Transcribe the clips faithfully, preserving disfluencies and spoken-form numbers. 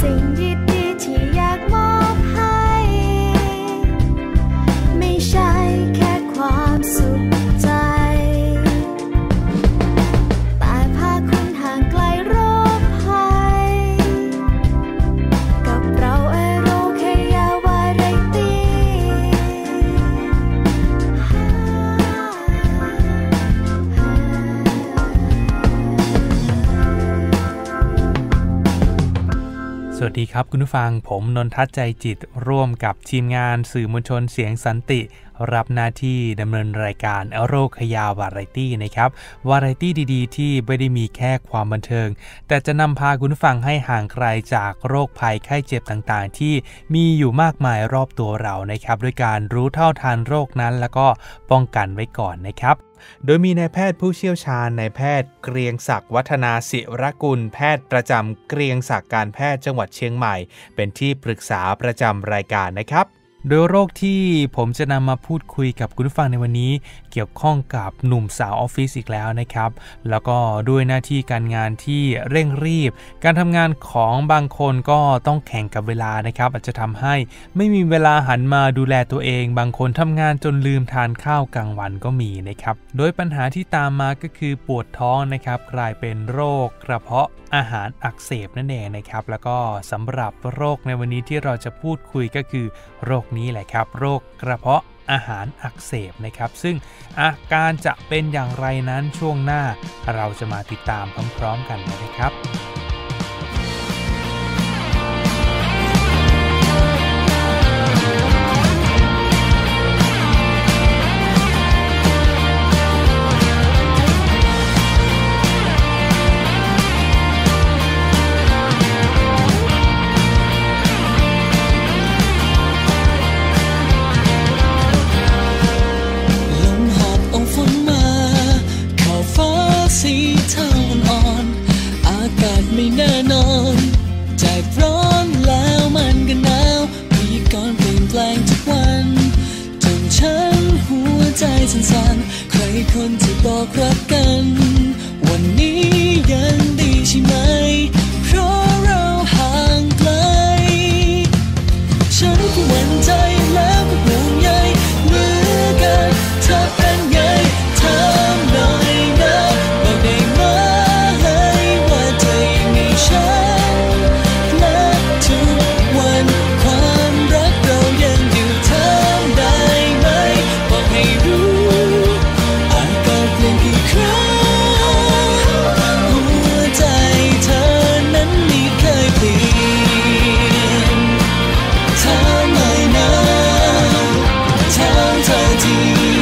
สิ่งดีๆที่อยากมอบให้ไม่ใช่แค่ความสุขใจแต่พาคุณห่างไกลโรคภัยกับเราเอโรแค่ยาวาไรตี้สวัสดีครับคุณผู้ฟังผมนนทัศน์ใจจิตร่วมกับทีมงานสื่อมวลชนเสียงสันติรับหน้าที่ดำเนินรายการอโรคยาวาไรตี้นะครับวาไรตี้ดีๆที่ไม่ได้มีแค่ความบันเทิงแต่จะนำพาคุณผู้ฟังให้ห่างไกลจากโรคภัยไข้เจ็บต่างๆที่มีอยู่มากมายรอบตัวเรานะครับด้วยการรู้เท่าทันโรคนั้นแล้วก็ป้องกันไว้ก่อนนะครับโดยมีนายแพทย์ผู้เชี่ยวชาญนายแพทย์เกรียงศักดิ์วัฒนาศิรกุลแพทย์ประจำเกรียงศักดิ์การแพทย์จังหวัดเชียงใหม่เป็นที่ปรึกษาประจำรายการนะครับโดยโรคที่ผมจะนำมาพูดคุยกับคุณผู้ฟังในวันนี้เกี่ยวข้องกับหนุ่มสาวออฟฟิศอีกแล้วนะครับแล้วก็ด้วยหน้าที่การงานที่เร่งรีบการทำงานของบางคนก็ต้องแข่งกับเวลานะครับอาจจะทำให้ไม่มีเวลาหันมาดูแลตัวเองบางคนทำงานจนลืมทานข้าวกลางวันก็มีนะครับโดยปัญหาที่ตามมาก็คือปวดท้องนะครับกลายเป็นโรคกระเพาะอาหารอักเสบนั่นเองนะครับแล้วก็สำหรับโรคในวันนี้ที่เราจะพูดคุยก็คือโรคนี้แหละครับโรคกระเพาะอาหารอักเสบนะครับซึ่งอาการจะเป็นอย่างไรนั้นช่วงหน้าเราจะมาติดตามพร้อมๆกันนะครับสีเทาอ่อนๆอากาศไม่แน่นอนจากร้อนแล้วมันก็หนาวพยากรณ์เปลี่ยนแปลงทุกวันจนฉันหัวใจสั่นๆใครคนที่บอกรักกันวันนี้ยังดีใช่ไหมเพราะเราห่างไกลฉันก็หวั่นใจแล้วก็ห่วงใยเหมือนกันเธอเป็นไงถามหน่อยนะบอกได้ไหมว่าเธอยังมีฉันและทุกวันความรักเรายังอยู่ถามได้ไหมบอกให้รู้อาการเปลี่ยนกี่ครั้งหัวใจเธอนั้นไม่เคยเปลี่ยนถามหน่อยนะถามเธอที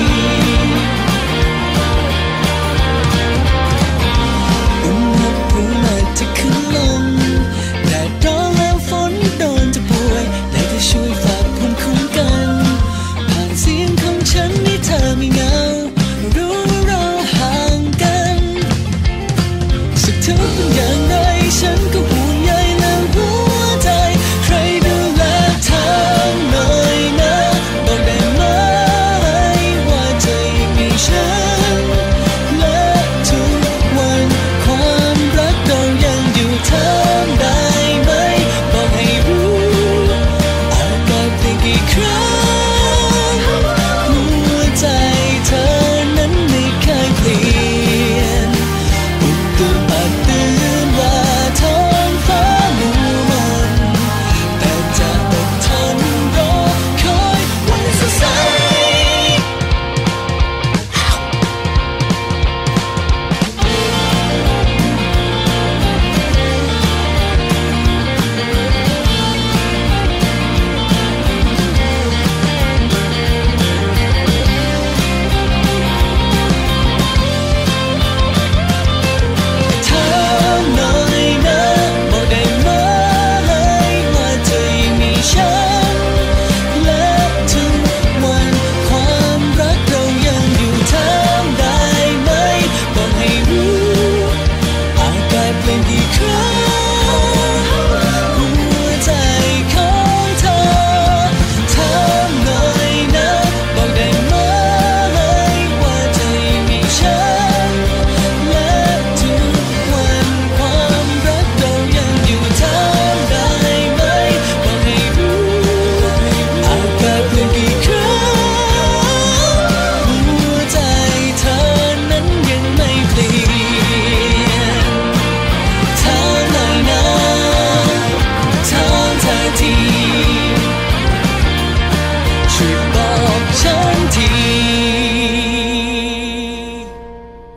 อุณหภูมิอาจจะขึ้นลงแดดร้อนแล้วฝนโดนจะป่วยได้แต่ช่วยฝากภูมิคุ้มกันผ่านเสียงของฉันให้เธอไม่เหงารู้ว่าเราห่างกันสักทุกอย่างไรฉันก็ห่วงใยและหัวใจใครดูแลถามหน่อยนะบอกได้ไหมว่าเธอยังมีฉันและทุกวันความรักเรายังอยู่ถามได้ไหมบอกให้รู้อาการเปลี่ยนกี่ครั้งหัวใจเธอนั้นไม่เคยเปลี่ยนอุตุอาจเตือนว่าท้อง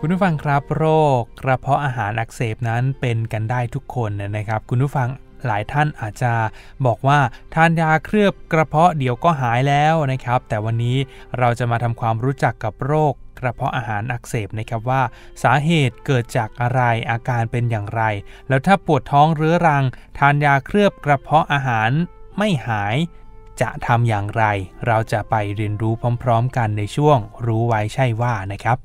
คุณผู้ฟังครับโรคกระเพาะอาหารอักเสบนั้นเป็นกันได้ทุกคนนะครับคุณผู้ฟังหลายท่านอาจจะบอกว่าทานยาเคลือบกระเพาะเดี๋ยวก็หายแล้วนะครับแต่วันนี้เราจะมาทำความรู้จักกับโรคกระเพาะอาหารอักเสบนะครับว่าสาเหตุเกิดจากอะไรอาการเป็นอย่างไรแล้วถ้าปวดท้องเรื้อรังทานยาเคลือบกระเพาะอาหารไม่หายจะทำอย่างไรเราจะไปเรียนรู้พร้อมๆกันในช่วงรู้ไว้ใช่ว่านะครับ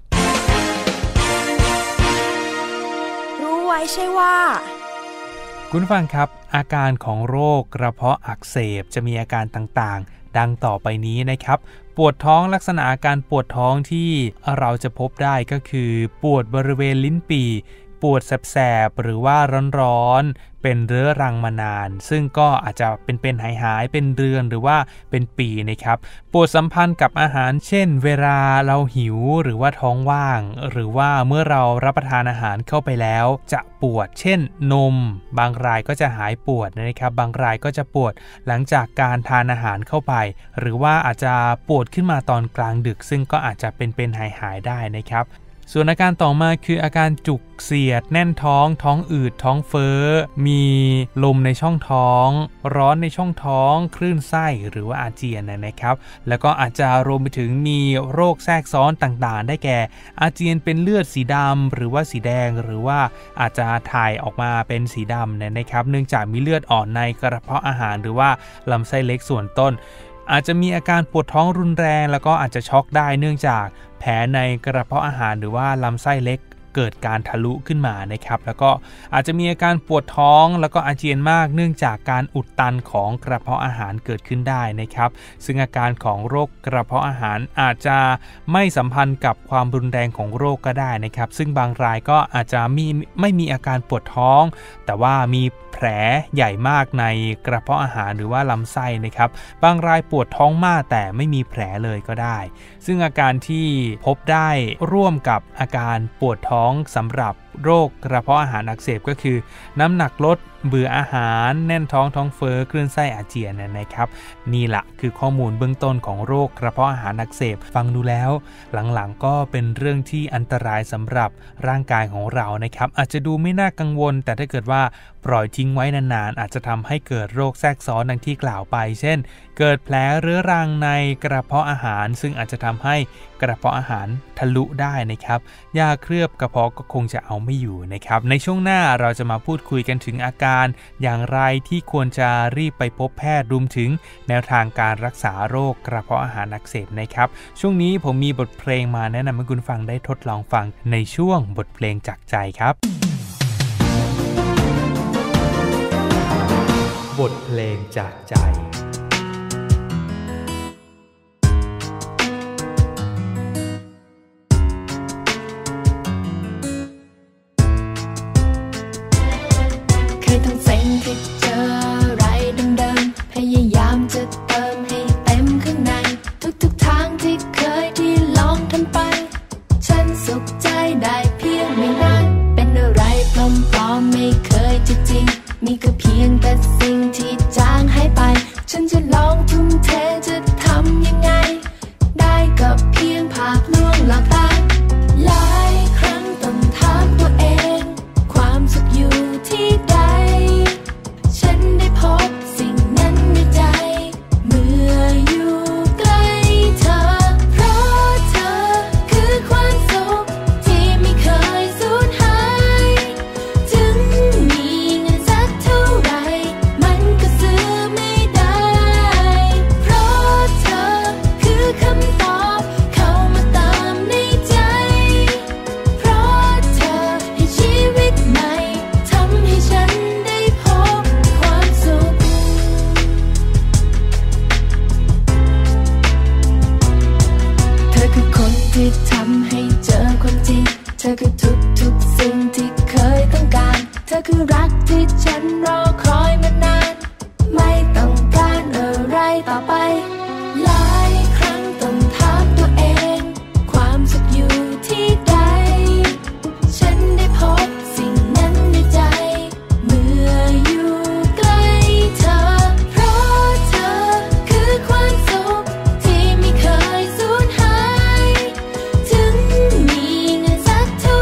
รู้ไว้ใช่ว่าคุณฟังครับอาการของโรคกระเพาะอักเสบจะมีอาการต่างๆดังต่อไปนี้นะครับปวดท้องลักษณะอาการปวดท้องที่เราจะพบได้ก็คือปวดบริเวณลิ้นปี่ปวดแสบๆหรือว่าร้อนๆเป็นเรื้อรังมานานซึ่งก็อาจจะเป็นๆหายๆเป็นเดือนหรือว่าเป็นปีนะครับปวดสัมพันธ์กับอาหารเช่นเวลาเราหิวหรือว่าท้องว่างหรือว่าเมื่อเรารับประทานอาหารเข้าไปแล้วจะปวดเช่นนมบางรายก็จะหายปวดนะครับบางรายก็จะปวดหลังจากการทานอาหารเข้าไปหรือว่าอาจจะปวดขึ้นมาตอนกลางดึกซึ่งก็อาจจะเป็นๆหายๆได้นะครับส่วนอาการต่อมาคืออาการจุกเสียดแน่นท้องท้องอืดท้องเฟ้อมีลมในช่องท้องร้อนในช่องท้องคลื่นไส้หรือว่าอาเจียนนะครับแล้วก็อาจจะรวมไปถึงมีโรคแทรกซ้อนต่างๆได้แก่อาเจียนเป็นเลือดสีดำหรือว่าสีแดงหรือว่าอาจจะถ่ายออกมาเป็นสีดำนะครับเนื่องจากมีเลือดอ่อนในกระเพาะอาหารหรือว่าลำไส้เล็กส่วนต้นอาจจะมีอาการปวดท้องรุนแรงแล้วก็อาจจะช็อกได้เนื่องจากแผลในกระเพาะอาหารหรือว่าลำไส้เล็กเกิดการทะลุขึ้นมานะครับแล้วก็อาจจะมีอาการปวดท้องแล้วก็อาเจียนมากเนื่องจากการอุดตันของกระเพาะอาหารเกิดขึ้นได้นะครับซึ่งอาการของโรคกระเพาะอาหารอาจจะไม่สัมพันธ์กับความรุนแรงของโรคก็ได้นะครับซึ่งบางรายก็อาจจะมีไม่มีอาการปวดท้องแต่ว่ามีแผลใหญ่มากในกระเพาะอาหารหรือว่าลำไส้นะครับบางรายปวดท้องมากแต่ไม่มีแผลเลยก็ได้ซึ่งอาการที่พบได้ร่วมกับอาการปวดท้องสำหรับโรคกระเพาะอาหารอักเสบก็คือน้ำหนักลดเบื่ออาหารแน่นท้องท้องเฟ้อคลื่นไส้อาเจียนนะครับนี่แหละคือข้อมูลเบื้องต้นของโรคกระเพาะอาหารอักเสบฟังดูแล้วหลังๆก็เป็นเรื่องที่อันตรายสำหรับร่างกายของเรานะครับอาจจะดูไม่น่ากังวลแต่ถ้าเกิดว่าปล่อยทิ้งไว้นานๆอาจจะทำให้เกิดโรคแทรกซ้อนดังที่กล่าวไปเช่นเกิดแผลเรื้อรังในกระเพาะอาหารซึ่งอาจจะทำให้กระเพาะอาหารทะลุได้นะครับยาเคลือบกระเพาะก็คงจะเอาไม่อยู่นะครับในช่วงหน้าเราจะมาพูดคุยกันถึงอาการอย่างไรที่ควรจะรีบไปพบแพทย์รวมถึงแนวทางการรักษาโรคกระเพาะอาหารอักเสบนะครับช่วงนี้ผมมีบทเพลงมาแนะนำให้คุณฟังได้ทดลองฟังในช่วงบทเพลงจากใจครับบทเพลงจากใจเคยต้องเซ็งที่เจออะไรเดิมๆพยายามจะเติมให้เต็มข้างในทุกๆทางที่เคยที่ลองทำไปฉันสุขใจได้เพียงไม่นานเป็นอะไรปลอมๆไม่เคยจะจริงมีก็เพียงแต่สิ่งที่จางหายไปฉันจะลองทุ่มเทจะทำยังไงได้ก็เพียงภาพลวงหลอกตาหลายครั้งต้องถามตัวเองความสุขอยู่ที่ใดฉันได้พบสิ่งนั้นในใจเมื่ออยู่ใกล้เธอเพราะเธอคือความสุขที่ไม่เคยสูญหายถึงมีเงินสักเท่าไรมันก็ซื้อไม่ได้เพราะเธอคือคำตอบเข้ามาเติมในใจเพราะเธอให้ชีวิตใหม่ทำให้ฉันได้พบความสุขเธอคือคนที่ทำให้เจอความจริงเธอคือทุกๆสิ่งที่เคยต้องการเธอคือรักที่ฉันรอคอยมานานไม่ต้องการอะไรต่อไปหลายครั้งต้องถามตัวเองความสุขอยู่ที่ใดฉันได้พบสิ่งนั้นในใจเมื่ออยู่ใกล้เธอเพราะเธอคือความสุขที่ไม่เคยสูญหายถึงมีเงินสักเท่า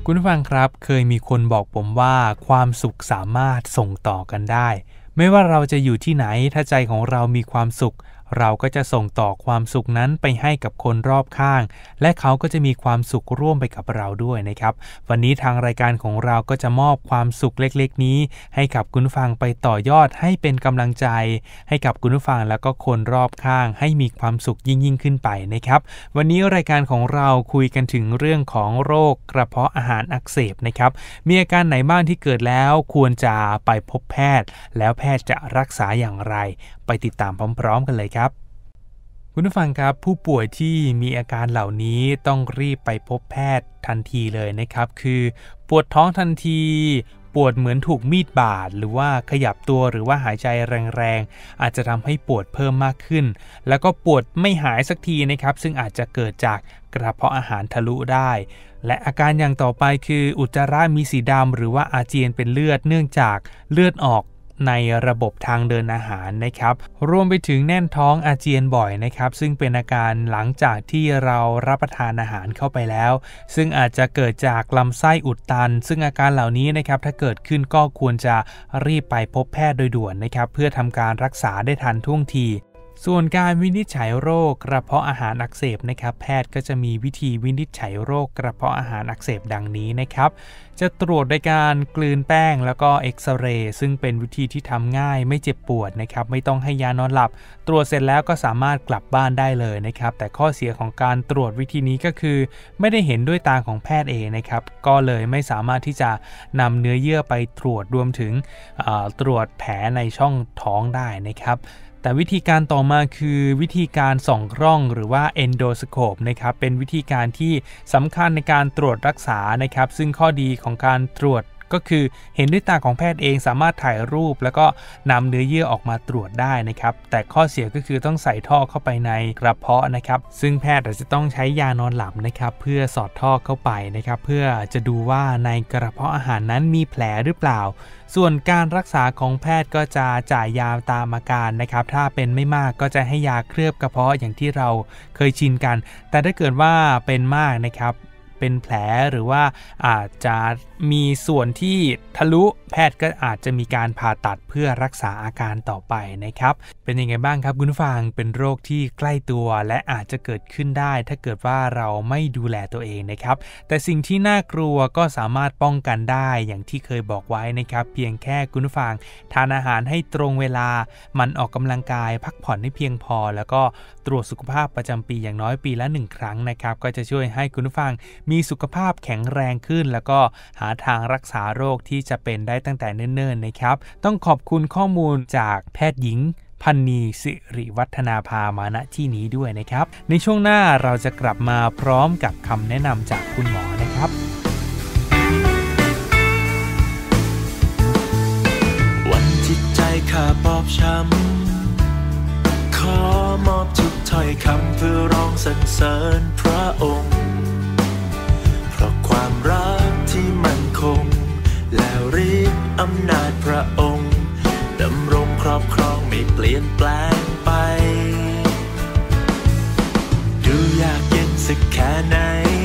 คุณผู้ฟังครับเคยมีคนบอกผมว่าความสุขสามารถส่งต่อกันได้ไม่ว่าเราจะอยู่ที่ไหนถ้าใจของเรามีความสุขเราก็จะส่งต่อความสุขนั้นไปให้กับคนรอบข้างและเขาก็จะมีความสุขร่วมไปกับเราด้วยนะครับวันนี้ทางรายการของเราก็จะมอบความสุขเล็กๆนี้ให้กับคุณผู้ฟังไปต่อยอดให้เป็นกำลังใจให้กับคุณผู้ฟังแล้วก็คนรอบข้างให้มีความสุขยิ่งยิ่งขึ้นไปนะครับวันนี้รายการของเราคุยกันถึงเรื่องของโรคกระเพาะอาหารอักเสบนะครับมีอาการไหนบ้างที่เกิดแล้วควรจะไปพบแพทย์แล้วแพทย์จะรักษาอย่างไรไปติดตามพร้อมๆกันเลยครับคุณผู้ฟังครับผู้ป่วยที่มีอาการเหล่านี้ต้องรีบไปพบแพทย์ทันทีเลยนะครับคือปวดท้องทันทีปวดเหมือนถูกมีดบาดหรือว่าขยับตัวหรือว่าหายใจแรงๆอาจจะทำให้ปวดเพิ่มมากขึ้นแล้วก็ปวดไม่หายสักทีนะครับซึ่งอาจจะเกิดจากกระเพาะอาหารทะลุได้และอาการอย่างต่อไปคืออุจจาระมีสีดำหรือว่าอาเจียนเป็นเลือดเนื่องจากเลือดออกในระบบทางเดินอาหารนะครับรวมไปถึงแน่นท้องอาเจียนบ่อยนะครับซึ่งเป็นอาการหลังจากที่เรารับประทานอาหารเข้าไปแล้วซึ่งอาจจะเกิดจากลำไส้อุดตันซึ่งอาการเหล่านี้นะครับถ้าเกิดขึ้นก็ควรจะรีบไปพบแพทย์โดยด่วนนะครับเพื่อทำการรักษาได้ทันท่วงทีส่วนการวินิจฉัยโรคกระเพาะอาหารอักเสบนะครับแพทย์ก็จะมีวิธีวินิจฉัยโรคกระเพาะอาหารอักเสบดังนี้นะครับจะตรวจโดยการกลืนแป้งแล้วก็เอ็กซเรย์ซึ่งเป็นวิธีที่ทำง่ายไม่เจ็บปวดนะครับไม่ต้องให้ยานอนหลับตรวจเสร็จแล้วก็สามารถกลับบ้านได้เลยนะครับแต่ข้อเสียของการตรวจวิธีนี้ก็คือไม่ได้เห็นด้วยตาของแพทย์เองนะครับก็เลยไม่สามารถที่จะนำเนื้อเยื่อไปตรวจรวมถึงตรวจแผลในช่องท้องได้นะครับแต่วิธีการต่อมาคือวิธีการส่องกล้องหรือว่า endoscope นะครับเป็นวิธีการที่สำคัญในการตรวจรักษานะครับซึ่งข้อดีของการตรวจก็คือเห็นด้วยตาของแพทย์เองสามารถถ่ายรูปแล้วก็นำเนื้อเยื่อออกมาตรวจได้นะครับแต่ข้อเสียก็คือต้องใส่ท่อเข้าไปในกระเพาะนะครับซึ่งแพทย์อาจจะต้องใช้ยานอนหลับนะครับเพื่อสอดท่อเข้าไปนะครับเพื่อจะดูว่าในกระเพาะอาหารนั้นมีแผลหรือเปล่าส่วนการรักษาของแพทย์ก็จะจ่ายยาตามอาการนะครับถ้าเป็นไม่มากก็จะให้ยาเคลือบกระเพาะอย่างที่เราเคยชินกันแต่ถ้าเกิดว่าเป็นมากนะครับเป็นแผลหรือว่าอาจจะมีส่วนที่ทะลุแพทย์ก็อาจจะมีการผ่าตัดเพื่อรักษาอาการต่อไปนะครับเป็นยังไงบ้างครับคุณผู้ฟังเป็นโรคที่ใกล้ตัวและอาจจะเกิดขึ้นได้ถ้าเกิดว่าเราไม่ดูแลตัวเองนะครับแต่สิ่งที่น่ากลัวก็สามารถป้องกันได้อย่างที่เคยบอกไว้นะครับเพียงแค่คุณผู้ฟังทานอาหารให้ตรงเวลามันออกกำลังกายพักผ่อนให้เพียงพอแล้วก็ตรวจสุขภาพประจำปีอย่างน้อยปีละหนึ่งครั้งนะครับก็จะช่วยให้คุณผู้ฟังมีสุขภาพแข็งแรงขึ้นแล้วก็หาทางรักษาโรคที่จะเป็นได้ตั้งแต่เนิ่นๆนะครับต้องขอบคุณข้อมูลจากแพทย์หญิงพันนีสิริวัฒนาภามาณที่นี้ด้วยนะครับในช่วงหน้าเราจะกลับมาพร้อมกับคำแนะนำจากคุณหมอนะครับวันที่ใจข้าบอบช้ำขอมอบทุกถ้อยคำเพื่อร้องสรรเสริญพระองค์เพราะความรักที่มั่นคงและฤทธิ์อำนาจพระองค์ดำรงครอบครองไม่เปลี่ยนแปลงไปดูยากเย็นสักแค่ไหน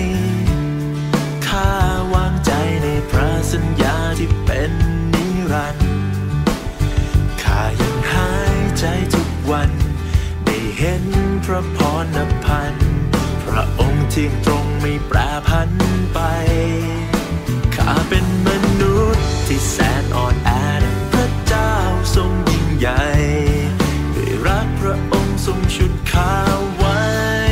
ข้าวางใจในพระสัญญาที่เป็นนิรันดร์ข้ายังหายใจทุกวันได้เห็นพระพรนพันธ์พระองค์เที่ยงตรงไม่แปรผันไปข้าเป็นมนุษย์ที่แสนอ่อนแอพระเจ้าทรงยิ่งใหญ่ด้วยรักพระองค์ทรงชุดข้าไว้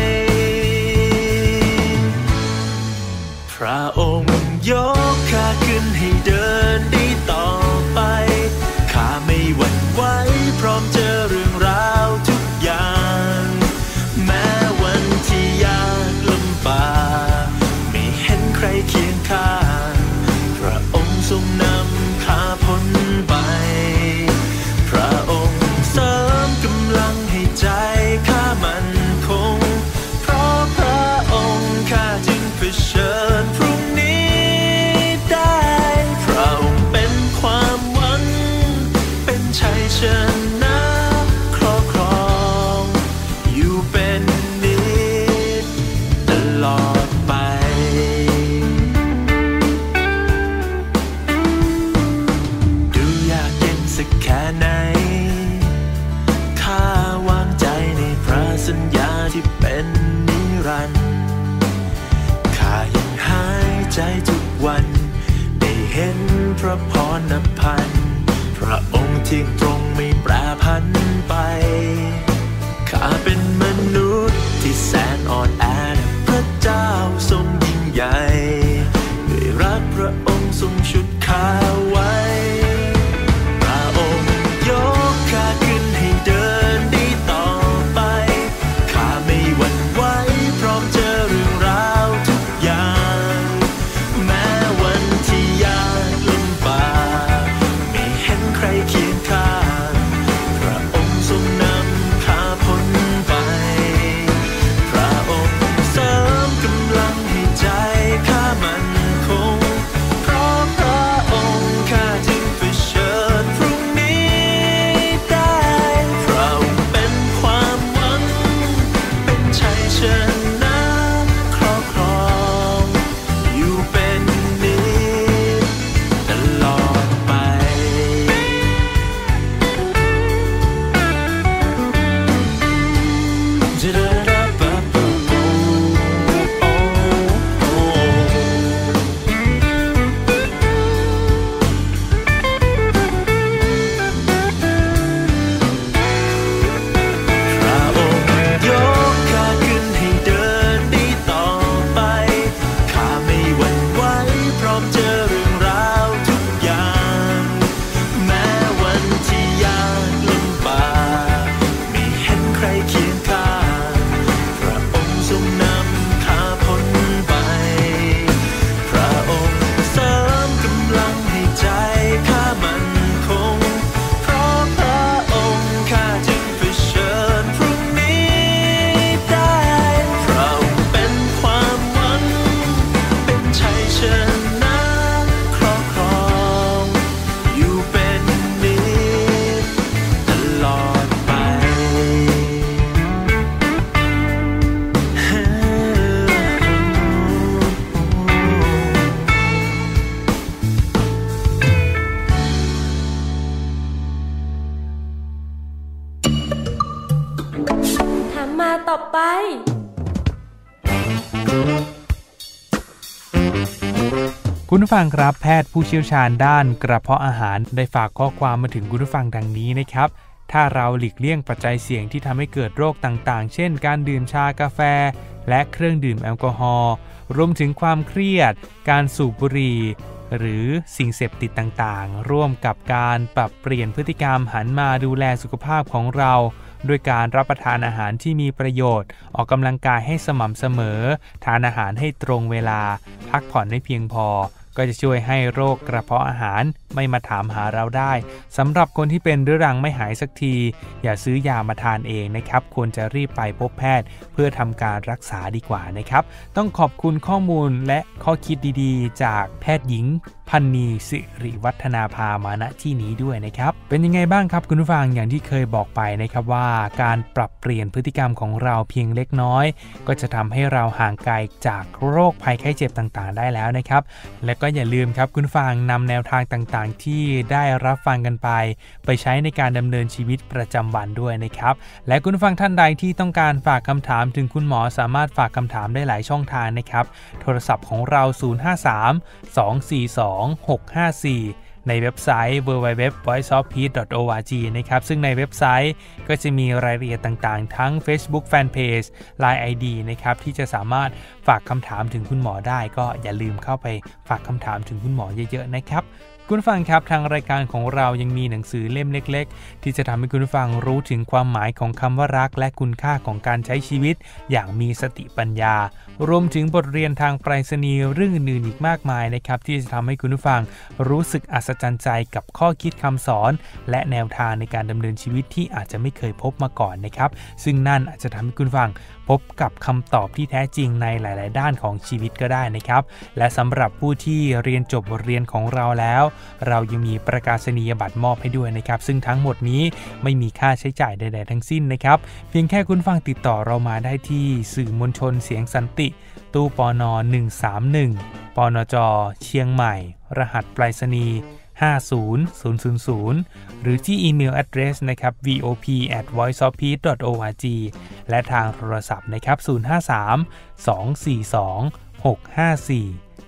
พระองค์ยกข้าขึ้นให้เดินได้ต่อไปข้าไม่หวั่นไหวพร้อมเจอเรื่องราวทุกอย่างแม้วันที่ยากลำบากไม่เห็นใครเคียงข้างพระองค์ทรงนำข้าพ้นไปพระองค์เสริมกำลังให้ใจข้ามั่นคงเพราะพระองค์ข้าจึงเผชิญพรุ่งนี้ได้พระองค์เป็นความหวังเป็นชัยชนะครอบครองอยู่เป็นนิจตลอดไปพระพรนพันธ์พระองค์ที่ตรงไม่แปรผันไปข้าเป็นมนุษย์ที่แสนอ่อนแอพระเจ้าทรงยิ่งใหญ่ด้วยรักพระองค์ทรงชุดข้าไว้พระองค์ยกข้าขึ้นให้เดินได้ต่อไปข้าไม่หวั่นไหวพร้อมเจอเรื่องราวทุกอย่างแม้วันที่ยากลำบากไม่เห็นใครเคียงข้างพระองค์ทรงนำข้าพ้นไปพระองค์เสริมกำลังให้ใจข้ามันคงเพราะพระองค์ข้าจึงเผชิญพรุ่งนี้ได้พระองค์เป็นความหวังเป็นชัยชนะครอบครองอยู่เป็นนิจตลอดไปจะได้รับปะปะโอ้โอ้โอ้พระองค์ยกข้าขึ้นให้เดินได้ต่อไปข้าไม่หวั่นไหวพร้อมเจอเรื่องราวทุกอย่างแม้วันที่ยากลำบากไม่เห็นใครเคียงข้างพระองค์ทรงนำข้าพ้นไปพระองค์เสริมกำลังให้ใจข้ามันคงเพราะพระองค์ข้าจึงเผชิญพรุ่งนี้ได้พระองค์เป็นความหวังเป็นชัยชนะครอบครองอยู่เป็นนิจตลอดไปถามมาต่อไปคุณผู้ฟังครับแพทย์ผู้เชี่ยวชาญด้านกระเพาะอาหารได้ฝากข้อความมาถึงคุณผู้ฟังดังนี้นะครับถ้าเราหลีกเลี่ยงปัจจัยเสี่ยงที่ทำให้เกิดโรคต่างๆเช่นการดื่มชากาแฟและเครื่องดื่มแอลกอฮอล์รวมถึงความเครียดการสูบบุหรี่หรือสิ่งเสพติดต่างๆร่วมกับการปรับเปลี่ยนพฤติกรรมหันมาดูแลสุขภาพของเราด้วยการรับประทานอาหารที่มีประโยชน์ออกกำลังกายให้สม่ำเสมอทานอาหารให้ตรงเวลาพักผ่อนให้เพียงพอก็จะช่วยให้โรคกระเพาะอาหารไม่มาถามหาเราได้สำหรับคนที่เป็นเรื้อรังไม่หายสักทีอย่าซื้อยามาทานเองนะครับควรจะรีบไปพบแพทย์เพื่อทำการรักษาดีกว่านะครับต้องขอบคุณข้อมูลและข้อคิดดีๆจากแพทย์หญิงพันนีสิริวัฒนาภามาณที่นี้ด้วยนะครับเป็นยังไงบ้างครับคุณผู้ฟังอย่างที่เคยบอกไปนะครับว่าการปรับเปลี่ยนพฤติกรรมของเราเพียงเล็กน้อยก็จะทำให้เราห่างไกลจากโรคภัยไข้เจ็บต่างๆได้แล้วนะครับและก็อย่าลืมครับคุณผู้ฟังนำแนวทางต่างๆที่ได้รับฟังกันไปไปใช้ในการดำเนินชีวิตประจำวันด้วยนะครับและคุณผู้ฟังท่านใดที่ต้องการฝากคำถามถึงคุณหมอสามารถฝากคำถามได้หลายช่องทางนะครับโทรศัพท์ของเราศูนย์ ห้า สาม สอง สี่ สอง หก ห้า สี่ในเว็บไซต์ ดับเบิลยู ดับเบิลยู ดับเบิลยู ดอท voice of peace ดอท โอ อาร์ จี นะครับซึ่งในเว็บไซต์ก็จะมีรายละเอียดต่างๆทั้ง Facebook Fanpage ไลน์ ไอ ดี นะครับที่จะสามารถฝากคำถามถึงคุณหมอได้ก็อย่าลืมเข้าไปฝากคำถามถึงคุณหมอเยอะๆนะครับคุณฟังครับทางรายการของเรายังมีหนังสือเล่มเล็กๆที่จะทำให้คุณฟังรู้ถึงความหมายของคำว่ารักและคุณค่าของการใช้ชีวิตอย่างมีสติปัญญารวมถึงบทเรียนทางไปรษณีย์เรื่องอื่นๆอีกมากมายนะครับที่จะทำให้คุณฟังรู้สึกอัศจรรย์ใจกับข้อคิดคำสอนและแนวทางในการดำเนินชีวิตที่อาจจะไม่เคยพบมาก่อนนะครับซึ่งนั่นอาจจะทำให้คุณฟังพบกับคำตอบที่แท้จริงในหลายๆด้านของชีวิตก็ได้นะครับและสำหรับผู้ที่เรียนจบบทเรียนของเราแล้วเรายังมีประกาศนียบัตรมอบให้ด้วยนะครับซึ่งทั้งหมดนี้ไม่มีค่าใช้จ่ายใดๆทั้งสิ้นนะครับเพียงแค่คุณฟังติดต่อเรามาได้ที่สื่อมวลชนเสียงสันติตู้ปนหนึ่งสามหนึ่งปนจเชียงใหม่รหัสไปรษณีย์ห้า ศูนย์ ศูนย์ ศูนย์ ศูนย์หรือที่อีเมล address นะครับ วี โอ พี แอท วอยซ์ ออฟ พีซ ดอท โอ อาร์ จี และทางโทรศัพท์นะครับศูนย์ ห้า สาม สอง สี่ สอง หก ห้า สี่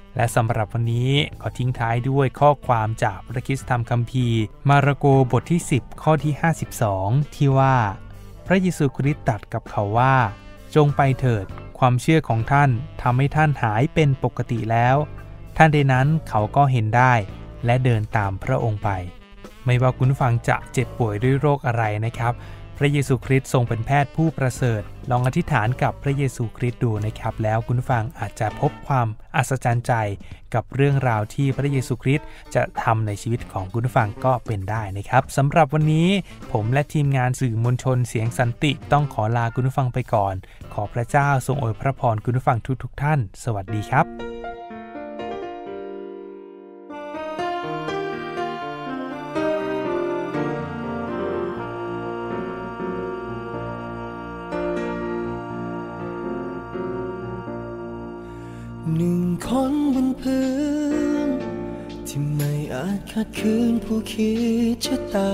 และสำหรับวันนี้ขอทิ้งท้ายด้วยข้อความจากพระคริสตธรรมคัมภีร์มาระโกบทที่สิบข้อที่ห้าสิบสองที่ว่าพระเยซูคริสต์ตรัสกับเขาว่าจงไปเถิดความเชื่อของท่านทำให้ท่านหายเป็นปกติแล้วท่านใดนั้นเขาก็เห็นได้และเดินตามพระองค์ไปไม่ว่าคุณฟังจะเจ็บป่วยด้วยโรคอะไรนะครับพระเยซูคริสต์ทรงเป็นแพทย์ผู้ประเสริฐลองอธิษฐานกับพระเยซูคริสต์ดูนะครับแล้วคุณฟังอาจจะพบความอัศจรรย์ใจกับเรื่องราวที่พระเยซูคริสต์จะทำในชีวิตของคุณฟังก็เป็นได้นะครับสำหรับวันนี้ผมและทีมงานสื่อมวลชนเสียงสันติต้องขอลาคุณฟังไปก่อนขอพระเจ้าทรงอวยพระพรคุณฟังทุกๆท่านสวัสดีครับหนึ่งคนบนพื้นที่ไม่อาจขัดขืนผู้คิดชะตา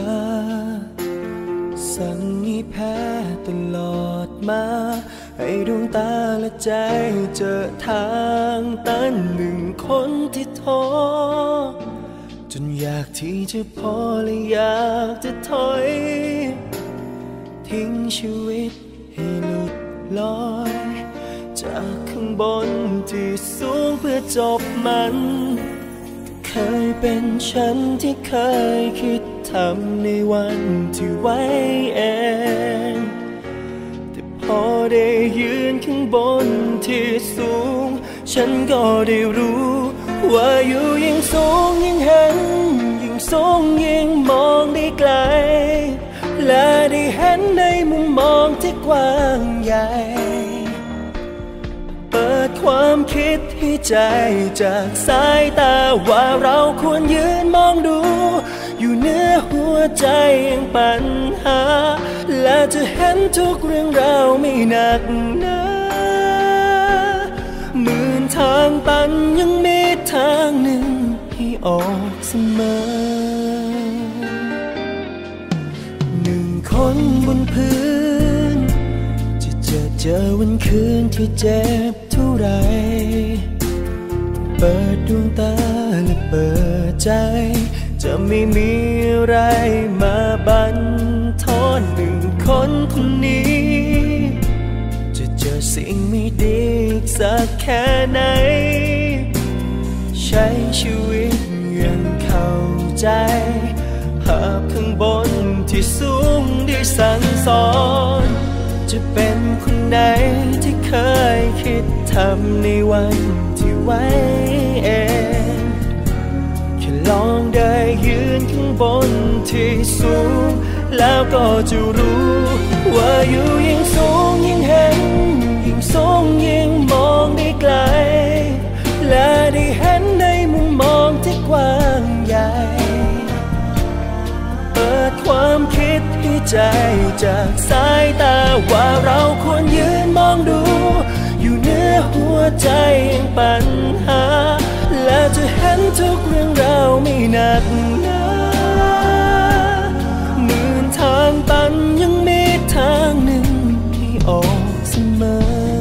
สั่งให้แพ้ตลอดมาให้ดวงตาและใจเจอทางตันหนึ่งคนที่ท้อจนอยากที่จะพอและอยากจะถอยทิ้งชีวิตให้หลุดลอยจากข้างบนที่สูงเพื่อจบมันเคยเป็นฉันที่เคยคิดทำในวันที่ไว้เองแต่พอได้ยืนข้างบนที่สูงฉันก็ได้รู้ว่าอยู่ยิ่งสูงยิ่งเห็นยิ่งสูงยิ่งมองได้ไกลและได้เห็นในมุมมองที่กว้างใหญ่เปิดความคิดให้ใจจากสายตาว่าเราควรยืนมองดูอยู่เหนือหัวใจยังปัญหาและจะเห็นทุกเรื่องราวไม่หนักหนาหมื่นทางตันยังมีทางหนึ่งให้ออกเสมอหนึ่งคนบนพื้นจะเจอเจอวันคืนที่เจ็บเท่าไรเปิดดวงตาและเปิดใจจะไม่มีอะไรมาบั่นทอนหนึ่งคนคนนี้จะเจอสิ่งไม่ดีสักแค่ไหนใช้ชีวิตอย่างเข้าใจภาพข้างบนที่สูงได้สั่งสอนจะเป็นคนไหนที่เคยคิดทำในวันที่ไว้เองแค่ลองได้ยืนข้างบนที่สูงแล้วก็จะรู้ว่าอยู่ยิ่งสูงยิ่งเห็นยิ่งสูงยิ่งมองได้ไกลและได้เห็นในมุมมองที่กว้างใหญ่เปิดความคิดให้ใจจากสายตาว่าเราควรยืนมองดูอยู่เหนือหัวใจยังปัญหาและจะเห็นทุกเรื่องราวไม่หนักหนาหมื่นทางตันยังมีทางหนึ่งที่ออกเสมอ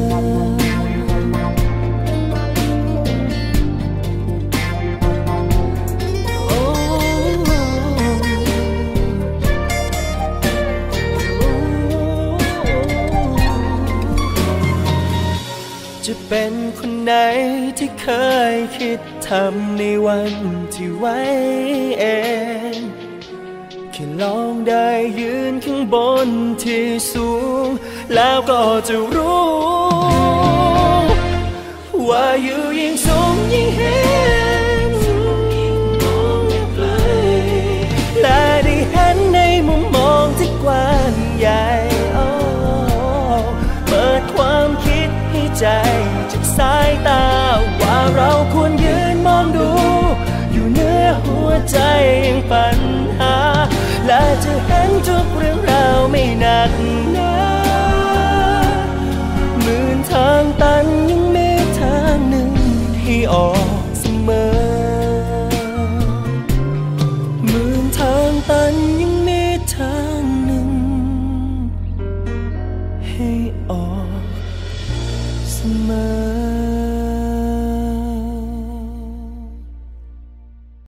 จะเป็นคนไหนที่เคยคิดทำในวันที่ไว้เองแค่ลองได้ยืนข้างบนที่สูงแล้วก็จะรู้ว่าอยู่ยิ่งสูงยิ่งเห็นและได้เห็นในมุมมองที่กว้างใหญ่เปิดความคิดให้ใจจากสายตาว่าเราควรยืนมองดูอยู่เหนือหัวใจยังปัญหาและจะเห็นทุกเรื่องราวไม่หนักหนาหมื่นทางตันยังมีทางหนึ่งให้ออกเสมอหมื่นทางตันยังมีทางหนึ่งให้ออกเสมอ